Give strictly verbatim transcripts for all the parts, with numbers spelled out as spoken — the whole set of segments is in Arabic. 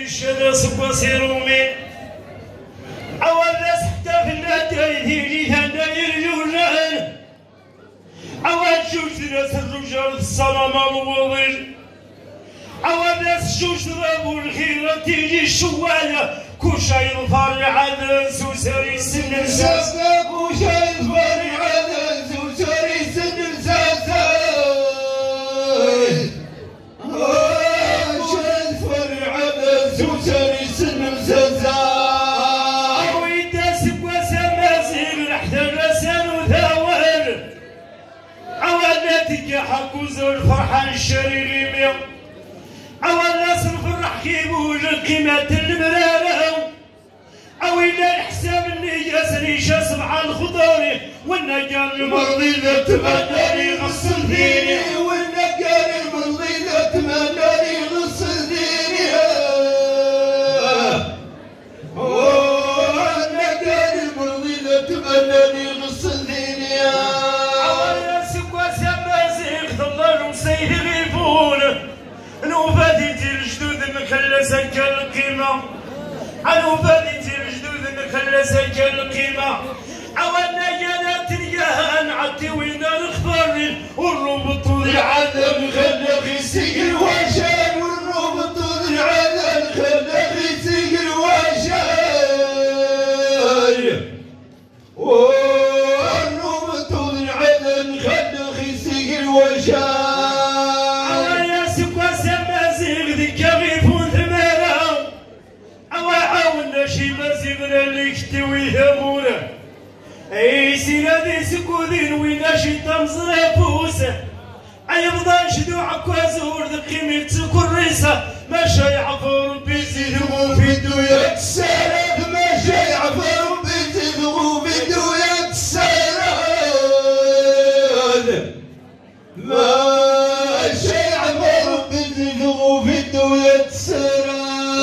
الشمس وسيرومي أول ناس حتى في النادي تيجي هنا يرجوجان أول جوج ناس الرجال الصنم الوضل أول ناس جوج رابو الخيرة تيجي الشواية كل شيء الفرع عدس وساري سن الساسة كل شيء الفرع عدس وساري سن الساسة وساري سن الساسة ويداس بوسامازيغ لحتى الرسان وثاور عوالاتك حق وزور فرحان الشريريمي عوال ناس الفرح كيبوج القيمة المرارة عويلا الحساب النياس ريشة سبع الخضاري والنقال المرضي ذا تمناني غسل ديني والنقال المرضي ذا تمناني غسل ديني والنقال المرضي ذا تمناني غسل ديني عوال ناس بوسامازيغ ظلال وسيد غيفون نوفاتي الجدود مخلصة كالقيمة نوفاتي الجدود مخلصة كالقيمة عوانا يانا تريان عدي وين الخبر والربط العذب خلى خيسيق الواشان والربط العذب خلى خيسيق الواشان والربط العذب خلى خيسيق الواشان شي مازيغنا اللي يكتوي ثمونا اي سينا دي سكودين وينا شي تمزر فوسه اي بضان شدو عكازور ذقيمي تسكر ريسه ما شي عفور بيزيدو في دويا السلام ما شي عفور بيزيدو في دويا السلام ما شي عفور بيزيدو في دويا السلام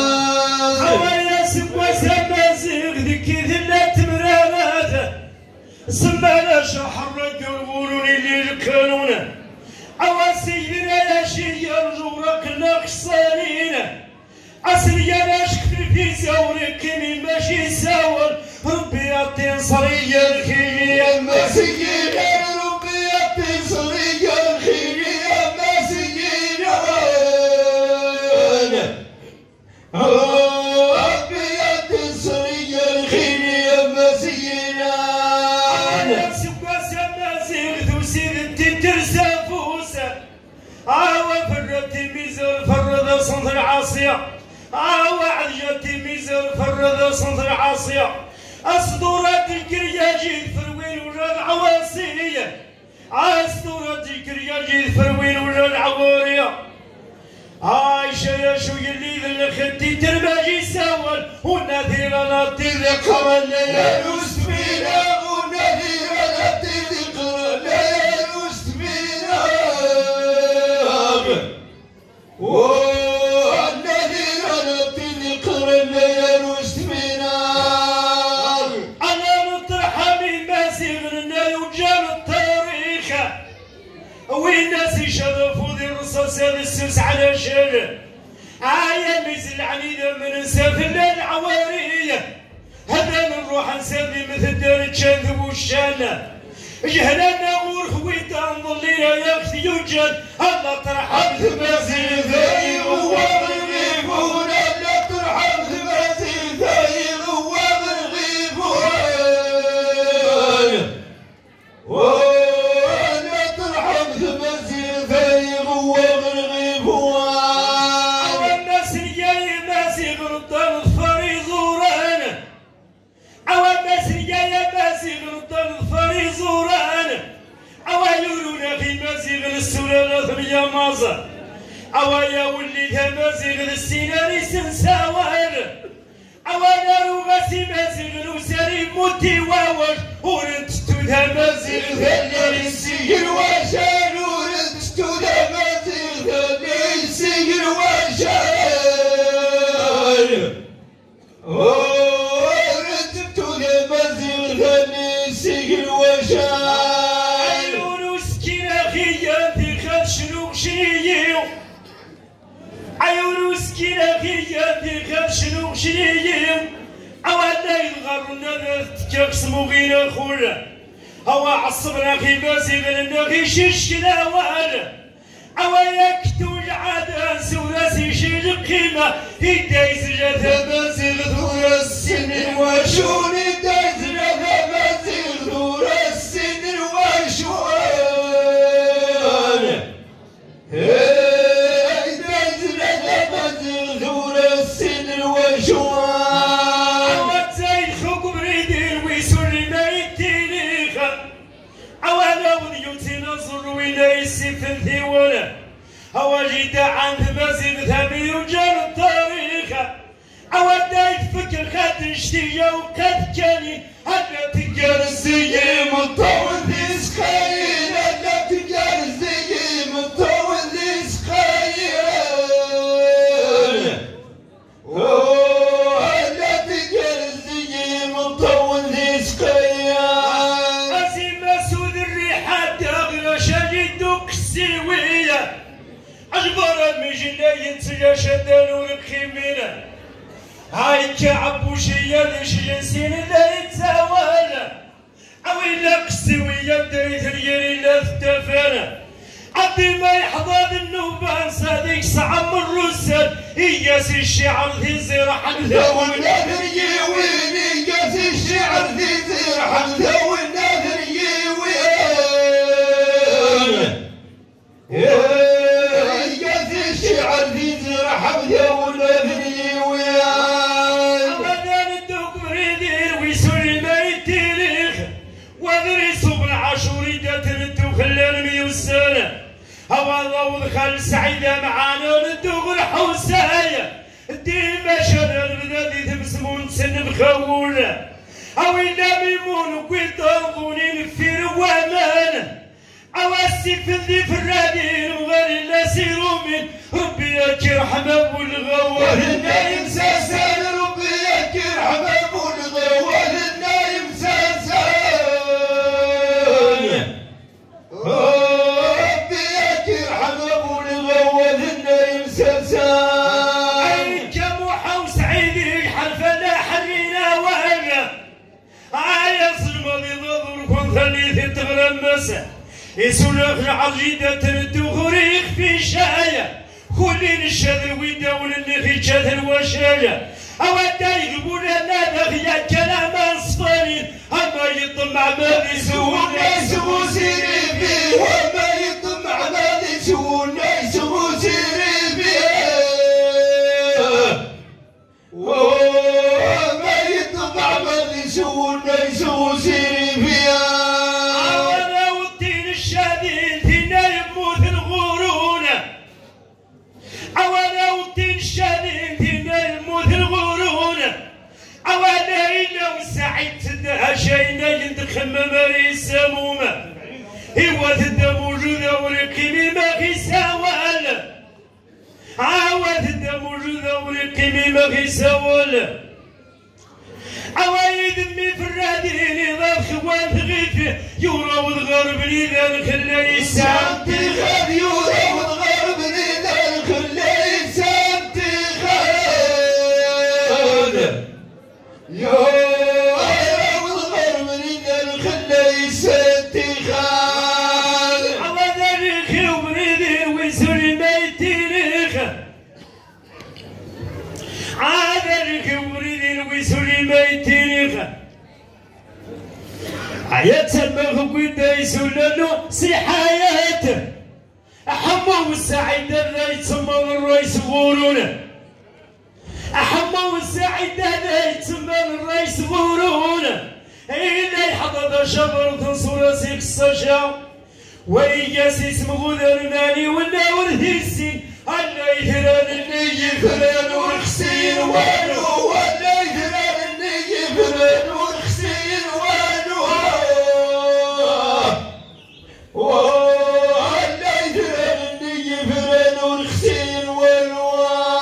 وسامازيغ ذكي ذلات مرارات سمانا شحر قربوني اللي القانون عوا سيدنا يا شي يرجو راكنا خسارين اصل يا ناشك في زوري كيمي ماشي ساول ربي يعطي نصرية الخير يا مسكينة ربي يعطي نصرية الخير يا مسكينة عاوى فرتي ميزر فرد صنف العاصية عاوى عجتي ميزر فرد صنف العاصية أصدورات الكرياجي فروين وجا العواسية أصدورات الكرياجي فروين وجا العوارية عايشة يا شو يلي ذل خدي ترباجي ساول ونذير نطي ذكر الليل وسفينة ونذير نطي ذكر الليل وسفينة والنذير نطي ذكر الليل وسفينة أنا نطرح من مسيرنا وجال التاريخ والناس يشرفوا ذي الرصاص هذا السوس على شانه عايا مثل عنيدة من سافلنا العوارية هذا نروح نسافي مثل دار تشاذب والشانة جهلنا ورخويتا نظليها يا اختي يوجد الله ترحم ثمازيل ذايغ وغرغيبون الله ترحم ثمازيل ذايغ وغرغيبون ولا ترحم ثمازيل ذايغ وغرغيبون والناس الجاي ماسي غرطان الظفر يزوران عوا الناس الجاي ماسي غرطان الظفر يزوران عوا يولونا في مازيغ السلالة ثمية مازا عوا يا وليتها مازيغ السيناري سنساوان عوا نارو غاسي مازيغ وساري موتي واواش ورنتشتو ذا مازيغ ذا السير واشان ورنتشتو ذا مازيغ ذا السير واشان ورنتشتو ذا مازيغ ذا السير واشان عيون وسكينة مسكينة في يدي خاف شنو شنيين عوانا يغرنا تكاكس مغينا خولا هوا عصبنا في مازيغ لنا في ششكنا وانا عواياك توجعادا سوراسي شي القيمة هدايز جاتا مازيغ ثورا السنين وشوني دايز جاتا مازيغ ثورا السنين وشون دايز جاتا مازيغ ثورا السنين وشون في ولا هو جيت عند مازيغ ثاني وجار التاريخ عودا يفكر خد نشتيه وقد كاني هلا تقال الزي مطول ذيس خير هلا تقال الزي مطول ذيس خير هلا تقال الزي مطول ذيس خير أزيم مسود الريحة تغلى شجدك السوية أجبر المجنة ينتجى شدان ورقيمنا هاي كعب وشيا ليش جنسين لا يتساوانا أويلا قسوية دايت اليري لا تتفانا عبدي ما يحضر النوبان صادق صعب الرسل إياس الشعر ذي زرح الهوى الناثر يوين إياس الشعر ذي زرح الهوى الناثر يوين إياس الشعر ذي زرح الهوى الناثر يوين أبدان الدوق مريدين ويسول ما يتيريخ وذري صوب العاشوري داتر الدوق خلال مية سنة هوا ضوض خال سعيدة معانا ندوق الحوساية الدين بشر البلاد تبسمون سن بخولة أوينا ميمون وقيطان في روامان أواسي في الذي في الرادين وغير الناس يرومين ربي يكر حمام والغوار النايم ساسان ربي يكر حمام والغوار النايم ساسان ربي يكر حمام والغوار النايم ساسان أي كموحة وسعيدي حلفنا حرينا وهنا عايص الماضي ضرور كون ثاني تغرمسه يسولف العرجيدة تردو خريخ في شاية خلين الشذ ويداول اللي في شذ الوشاية أودا يقول لنا ذا كلام أصفارين أما يطمع ما يسوون يسوو سيري فيه وما يطمع ما يسوون يسوو سيري فيه وما يطمع ما يسوون يسوو سيري فيه أوانا ودين الشادين دينا يموت الغرونة أوانا إلا وسعيد تدها شينا يندخم ماري السمومة إيوا تدا موجودة ورقيمي ما في سوال عاوا تدا موجودة ورقيمي ما في سوال عوايد مي في الرادين إذا خوان ثغيث يورا والغرب لينا نخلي الساعة تغاب يورا والغرب لينا نخلي يا والغرب لينا نخلي ستي خال على ذلك وبريدين ويسولي ما يتيريخ على ذلك وبريدين ويسولي ما يتيريخ عيات المغرب ويدا يسولنو سي حياته أحمى والسعيد الرئيس ثم الرئيس غورونه أحمى والسعيد هذا يتسمى الرئيس غورونه إلا يحضر شبر تنصر سيك الصجا وإياس اسم غدا المالي ولا ورثيسين ألا يثران اللي يثران ورخسين والو ولا يثران اللي يثران ورخسين والو ولا يثران اللي يثران ورخسين والو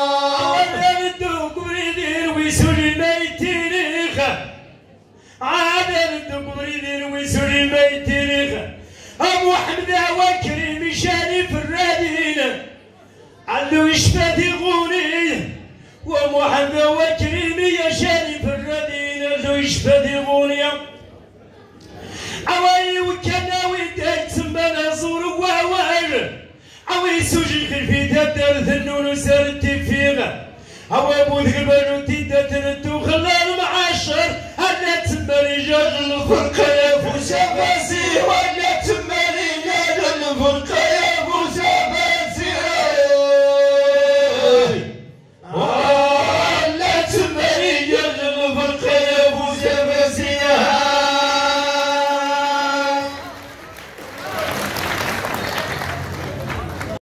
ويسولي ما يتيريخ عادل الدق بريدين ويسولي ما يتيريخ أبو حمدة وكريم شاني في الرادين علو يشفى في غوني ومحمد وكريم يا شريف الردين زوج فدي غونيا عواي وكنا ويدك سمانا زور وواجر عواي سوجي خلفي تدر ثنون وسار التفيغ عواي بود غبانو تيدا